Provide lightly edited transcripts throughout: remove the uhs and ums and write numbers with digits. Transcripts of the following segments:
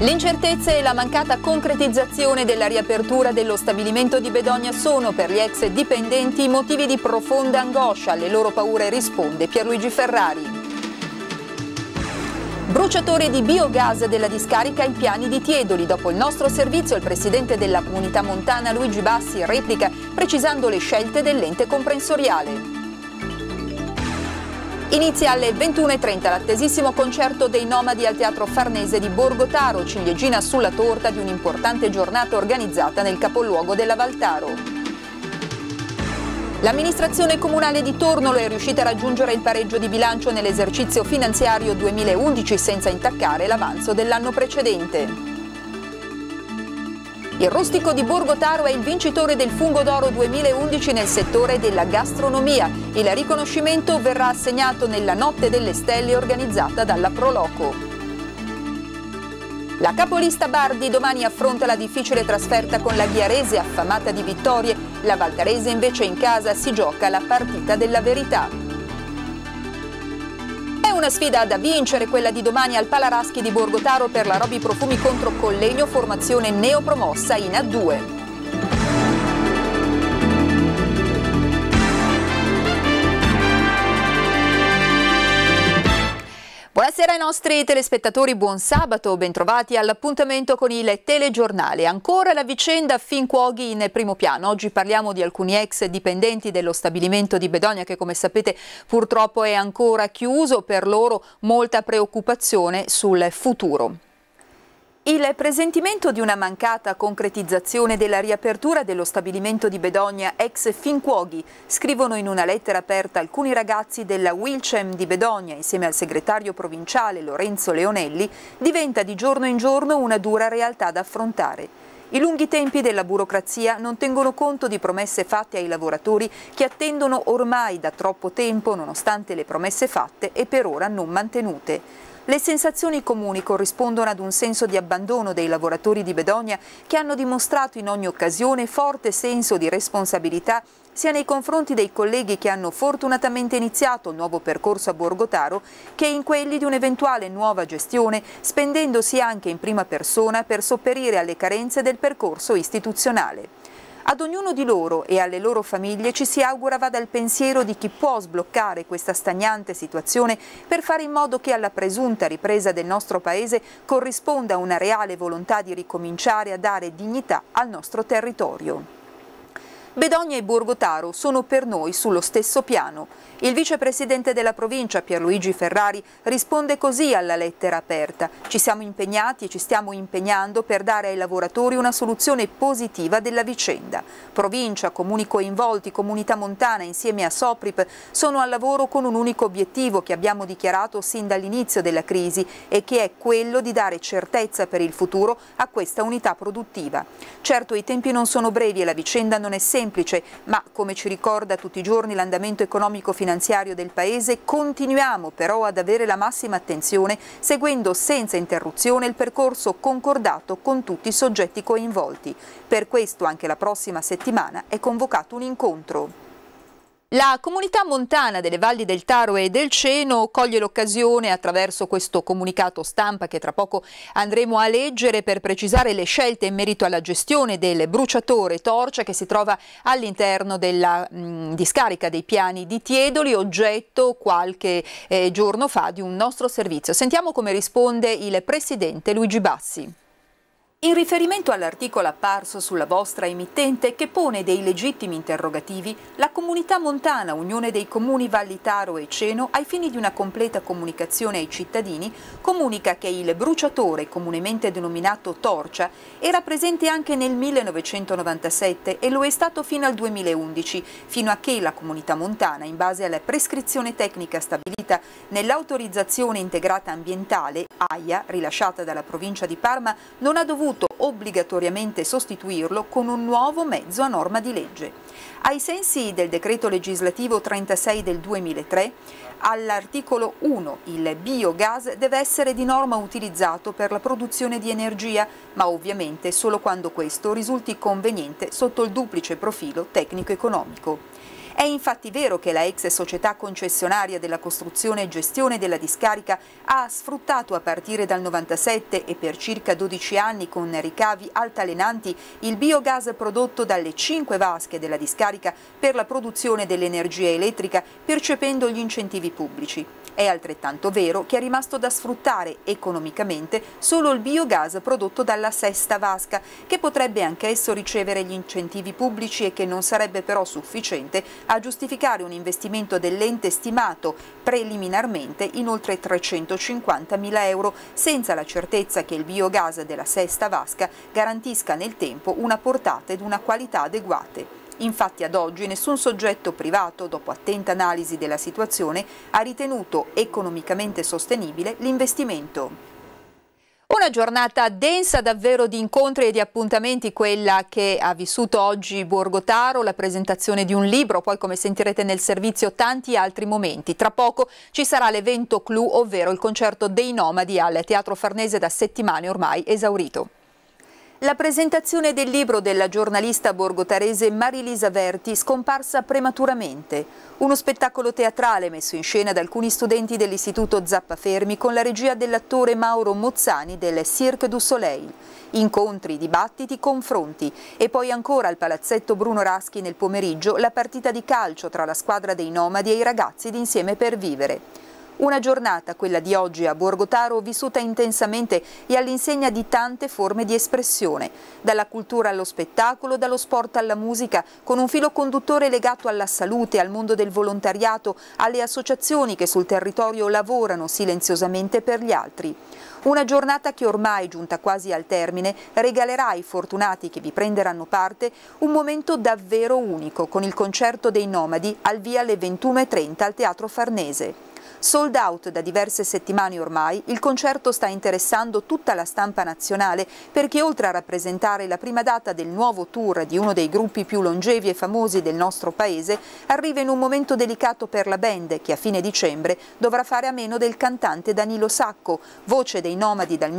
L'incertezza e la mancata concretizzazione della riapertura dello stabilimento di Bedogna sono per gli ex dipendenti motivi di profonda angoscia. Alle loro paure risponde Pierluigi Ferrari. Bruciatore di biogas della discarica ai piani di Tiedoli. Dopo il nostro servizio il presidente della comunità montana Luigi Bassi replica precisando le scelte dell'ente comprensoriale. Inizia alle 21:30 l'attesissimo concerto dei Nomadi al Teatro Farnese di Borgotaro, ciliegina sulla torta di un'importante giornata organizzata nel capoluogo della Valtaro. L'amministrazione comunale di Tornolo è riuscita a raggiungere il pareggio di bilancio nell'esercizio finanziario 2011 senza intaccare l'avanzo dell'anno precedente. Il Rustico di Borgotaro è il vincitore del Fungo d'Oro 2011 nel settore della gastronomia. Il riconoscimento verrà assegnato nella Notte delle Stelle organizzata dalla Proloco. La capolista Bardi domani affronta la difficile trasferta con la Ghiarese affamata di vittorie. La Valtarese invece in casa si gioca la partita della verità. È una sfida da vincere quella di domani al Palaraschi di Borgotaro per la Roby Profumi contro Collegno, formazione neopromossa in A2. Buonasera ai nostri telespettatori, buon sabato, bentrovati all'appuntamento con il telegiornale. Ancora la vicenda Fincuoghi in primo piano. Oggi parliamo di alcuni ex dipendenti dello stabilimento di Bedogna che, come sapete, purtroppo è ancora chiuso. Per loro molta preoccupazione sul futuro. Il presentimento di una mancata concretizzazione della riapertura dello stabilimento di Bedogna ex Fincuoghi, scrivono in una lettera aperta alcuni ragazzi della Wilcem di Bedogna insieme al segretario provinciale Lorenzo Leonelli, diventa di giorno in giorno una dura realtà da affrontare. I lunghi tempi della burocrazia non tengono conto di promesse fatte ai lavoratori che attendono ormai da troppo tempo nonostante le promesse fatte e per ora non mantenute. Le sensazioni comuni corrispondono ad un senso di abbandono dei lavoratori di Bedogna che hanno dimostrato in ogni occasione forte senso di responsabilità sia nei confronti dei colleghi che hanno fortunatamente iniziato il nuovo percorso a Borgotaro che in quelli di un'eventuale nuova gestione, spendendosi anche in prima persona per sopperire alle carenze del percorso istituzionale. Ad ognuno di loro e alle loro famiglie ci si augura vada il pensiero di chi può sbloccare questa stagnante situazione per fare in modo che alla presunta ripresa del nostro Paese corrisponda una reale volontà di ricominciare a dare dignità al nostro territorio. Bedogna e Borgotaro sono per noi sullo stesso piano. Il vicepresidente della provincia Pierluigi Ferrari risponde così alla lettera aperta. Ci siamo impegnati e ci stiamo impegnando per dare ai lavoratori una soluzione positiva della vicenda. Provincia, comuni coinvolti, comunità montana insieme a Soprip sono al lavoro con un unico obiettivo che abbiamo dichiarato sin dall'inizio della crisi e che è quello di dare certezza per il futuro a questa unità produttiva. Certo i tempi non sono brevi e la vicenda non è semplice, ma come ci ricorda tutti i giorni l'andamento economico-finanziario del Paese, continuiamo però ad avere la massima attenzione seguendo senza interruzione il percorso concordato con tutti i soggetti coinvolti. Per questo anche la prossima settimana è convocato un incontro. La comunità montana delle Valli del Taro e del Ceno coglie l'occasione attraverso questo comunicato stampa che tra poco andremo a leggere per precisare le scelte in merito alla gestione del bruciatore Torcia che si trova all'interno della discarica dei piani di Tiedoli, oggetto qualche giorno fa di un nostro servizio. Sentiamo come risponde il presidente Luigi Bassi. In riferimento all'articolo apparso sulla vostra emittente che pone dei legittimi interrogativi, la comunità montana Unione dei Comuni Valli Taro e Ceno, ai fini di una completa comunicazione ai cittadini, comunica che il bruciatore, comunemente denominato Torcia, era presente anche nel 1997 e lo è stato fino al 2011, fino a che la comunità montana, in base alla prescrizione tecnica stabilita nell'autorizzazione integrata ambientale, AIA, rilasciata dalla provincia di Parma, non ha dovuto obbligatoriamente sostituirlo con un nuovo mezzo a norma di legge. Ai sensi del decreto legislativo 36 del 2003, all'articolo 1 il biogas deve essere di norma utilizzato per la produzione di energia, ma ovviamente solo quando questo risulti conveniente sotto il duplice profilo tecnico-economico. È infatti vero che la ex società concessionaria della costruzione e gestione della discarica ha sfruttato a partire dal 97 e per circa 12 anni con ricavi altalenanti il biogas prodotto dalle 5 vasche della discarica per la produzione dell'energia elettrica percependo gli incentivi pubblici. È altrettanto vero che è rimasto da sfruttare economicamente solo il biogas prodotto dalla sesta vasca, che potrebbe anch'esso ricevere gli incentivi pubblici e che non sarebbe però sufficiente a giustificare un investimento dell'ente stimato preliminarmente in oltre 350.000 euro, senza la certezza che il biogas della sesta vasca garantisca nel tempo una portata ed una qualità adeguate. Infatti ad oggi nessun soggetto privato, dopo attenta analisi della situazione, ha ritenuto economicamente sostenibile l'investimento. Una giornata densa davvero di incontri e di appuntamenti, quella che ha vissuto oggi Borgo Taro, la presentazione di un libro, poi come sentirete nel servizio tanti altri momenti. Tra poco ci sarà l'evento clou, ovvero il concerto dei Nomadi al Teatro Farnese, da settimane ormai esaurito. La presentazione del libro della giornalista borgotarese Marilisa Verti, scomparsa prematuramente. Uno spettacolo teatrale messo in scena da alcuni studenti dell'Istituto Zappafermi con la regia dell'attore Mauro Mozzani del Cirque du Soleil. Incontri, dibattiti, confronti e poi ancora al Palazzetto Bruno Raschi nel pomeriggio la partita di calcio tra la squadra dei Nomadi e i ragazzi di Insieme per Vivere. Una giornata, quella di oggi a Borgo Taro, vissuta intensamente e all'insegna di tante forme di espressione, dalla cultura allo spettacolo, dallo sport alla musica, con un filo conduttore legato alla salute, al mondo del volontariato, alle associazioni che sul territorio lavorano silenziosamente per gli altri. Una giornata che ormai, giunta quasi al termine, regalerà ai fortunati che vi prenderanno parte un momento davvero unico, con il concerto dei Nomadi al via alle 21:30 al Teatro Farnese. Sold out da diverse settimane ormai, il concerto sta interessando tutta la stampa nazionale perché oltre a rappresentare la prima data del nuovo tour di uno dei gruppi più longevi e famosi del nostro paese, arriva in un momento delicato per la band che a fine dicembre dovrà fare a meno del cantante Danilo Sacco, voce dei Nomadi dal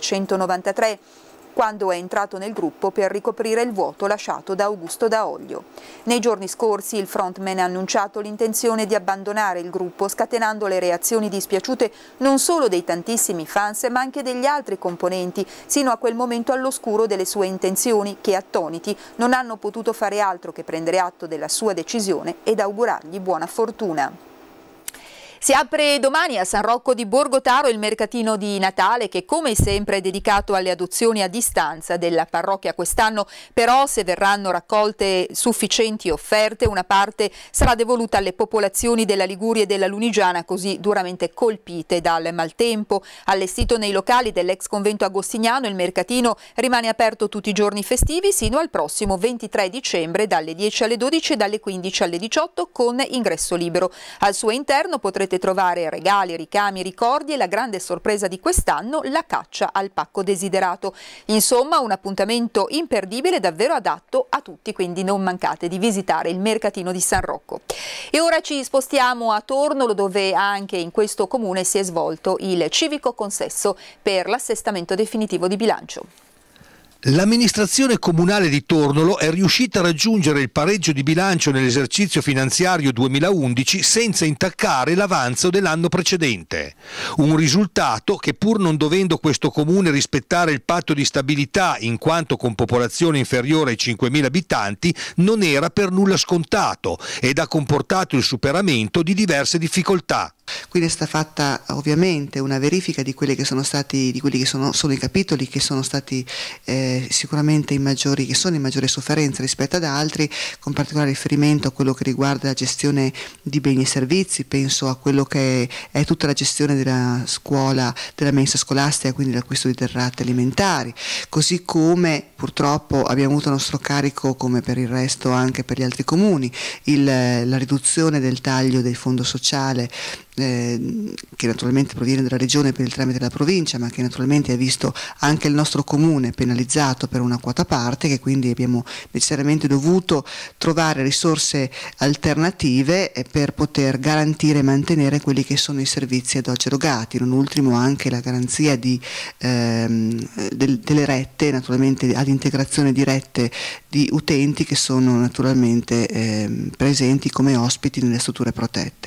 1993, quando è entrato nel gruppo per ricoprire il vuoto lasciato da Augusto Daoglio. Nei giorni scorsi il frontman ha annunciato l'intenzione di abbandonare il gruppo, scatenando le reazioni dispiaciute non solo dei tantissimi fans ma anche degli altri componenti, sino a quel momento all'oscuro delle sue intenzioni che, attoniti, non hanno potuto fare altro che prendere atto della sua decisione ed augurargli buona fortuna. Si apre domani a San Rocco di Borgo Taro il mercatino di Natale che, come sempre, è dedicato alle adozioni a distanza della parrocchia. Quest'anno però, se verranno raccolte sufficienti offerte, una parte sarà devoluta alle popolazioni della Liguria e della Lunigiana, così duramente colpite dal maltempo. Allestito nei locali dell'ex convento agostiniano, il mercatino rimane aperto tutti i giorni festivi sino al prossimo 23 dicembre dalle 10 alle 12 e dalle 15 alle 18 con ingresso libero. Al suo interno potrete trovare regali, ricami, ricordi e la grande sorpresa di quest'anno, la caccia al pacco desiderato. Insomma, un appuntamento imperdibile, davvero adatto a tutti, quindi non mancate di visitare il mercatino di San Rocco. E ora ci spostiamo a Tornolo, dove anche in questo comune si è svolto il civico consesso per l'assestamento definitivo di bilancio. L'amministrazione comunale di Tornolo è riuscita a raggiungere il pareggio di bilancio nell'esercizio finanziario 2011 senza intaccare l'avanzo dell'anno precedente. Un risultato che, pur non dovendo questo comune rispettare il patto di stabilità in quanto con popolazione inferiore ai 5.000 abitanti, non era per nulla scontato ed ha comportato il superamento di diverse difficoltà. Quindi è stata fatta ovviamente una verifica di quelli che sono stati, sono i capitoli che sono stati sicuramente che sono in maggiore sofferenza rispetto ad altri, con particolare riferimento a quello che riguarda la gestione di beni e servizi. Penso a quello che è tutta la gestione della scuola, della mensa scolastica, quindi l'acquisto di derrate alimentari, così come purtroppo abbiamo avuto a nostro carico, come per il resto anche per gli altri comuni, la riduzione del taglio del fondo sociale, che naturalmente proviene dalla regione per il tramite della provincia, ma che naturalmente ha visto anche il nostro comune penalizzato per una quota parte, che quindi abbiamo necessariamente dovuto trovare risorse alternative per poter garantire e mantenere quelli che sono i servizi ad oggi erogati, non ultimo anche la garanzia delle rette, naturalmente ad integrazione di rette di utenti che sono naturalmente presenti come ospiti nelle strutture protette.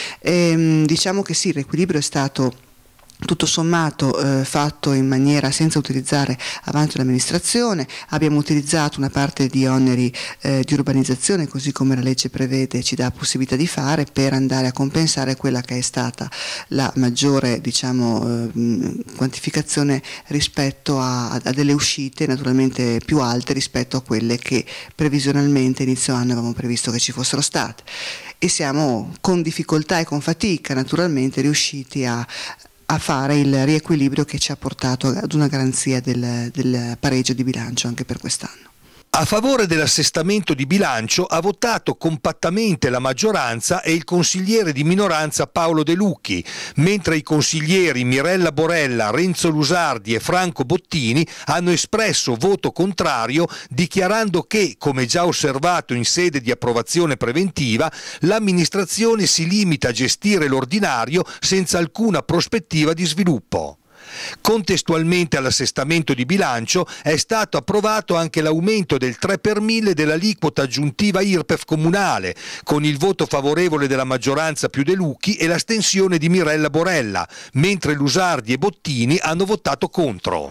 Diciamo che sì, il riequilibrio è stato tutto sommato fatto in maniera senza utilizzare avanzi l'amministrazione. Abbiamo utilizzato una parte di oneri di urbanizzazione, così come la legge prevede, ci dà possibilità di fare, per andare a compensare quella che è stata la maggiore, diciamo, quantificazione rispetto a delle uscite naturalmente più alte rispetto a quelle che previsionalmente inizio anno avevamo previsto che ci fossero state, e siamo con difficoltà e con fatica naturalmente riusciti a fare il riequilibrio che ci ha portato ad una garanzia del pareggio di bilancio anche per quest'anno. A favore dell'assestamento di bilancio ha votato compattamente la maggioranza e il consigliere di minoranza Paolo De Lucchi, mentre i consiglieri Mirella Borella, Renzo Lusardi e Franco Bottini hanno espresso voto contrario, dichiarando che, come già osservato in sede di approvazione preventiva, l'amministrazione si limita a gestire l'ordinario senza alcuna prospettiva di sviluppo. Contestualmente all'assestamento di bilancio è stato approvato anche l'aumento del 3 per 1000 dell'aliquota aggiuntiva IRPEF comunale, con il voto favorevole della maggioranza più De Lucchi e l'astensione di Mirella Borella, mentre Lusardi e Bottini hanno votato contro.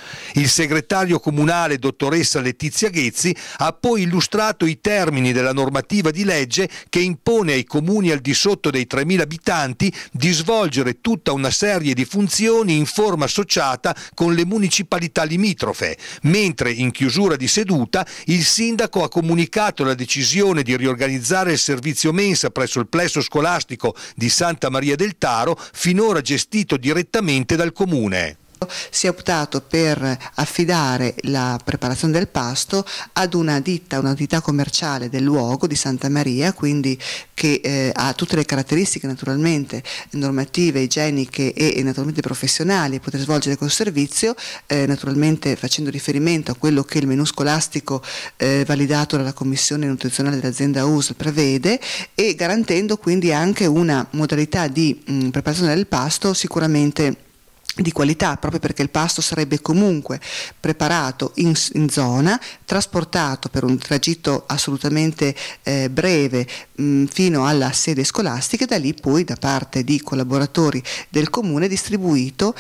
Il segretario comunale dottoressa Letizia Ghezzi ha poi illustrato i termini della normativa di legge che impone ai comuni al di sotto dei 3.000 abitanti di svolgere tutta una serie di funzioni in forma associata con le municipalità limitrofe, mentre in chiusura di seduta il sindaco ha comunicato la decisione di riorganizzare il servizio mensa presso il plesso scolastico di Santa Maria del Taro, finora gestito direttamente dal comune. Si è optato per affidare la preparazione del pasto ad una ditta, un'attività commerciale del luogo di Santa Maria, quindi che ha tutte le caratteristiche naturalmente normative, igieniche e naturalmente professionali per poter svolgere quel servizio, naturalmente facendo riferimento a quello che il menù scolastico validato dalla Commissione nutrizionale dell'azienda USL prevede, e garantendo quindi anche una modalità di preparazione del pasto sicuramente di qualità, proprio perché il pasto sarebbe comunque preparato in zona, trasportato per un tragitto assolutamente breve fino alla sede scolastica, e da lì poi da parte di collaboratori del comune distribuito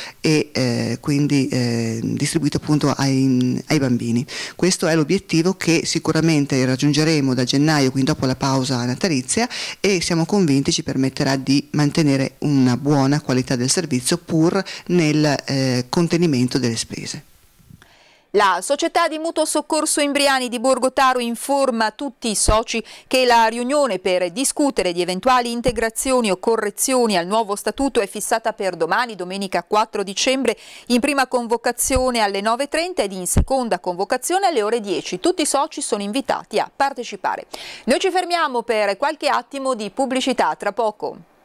e quindi distribuito appunto ai bambini. Questo è l'obiettivo che sicuramente raggiungeremo da gennaio, quindi dopo la pausa natalizia, e siamo convinti ci permetterà di mantenere una buona qualità del servizio pur nel contenimento delle spese. La società di mutuo soccorso Imbriani di Borgotaro informa tutti i soci che la riunione per discutere di eventuali integrazioni o correzioni al nuovo statuto è fissata per domani, domenica 4 dicembre, in prima convocazione alle 9:30 ed in seconda convocazione alle ore 10. Tutti i soci sono invitati a partecipare. Noi ci fermiamo per qualche attimo di pubblicità, tra poco.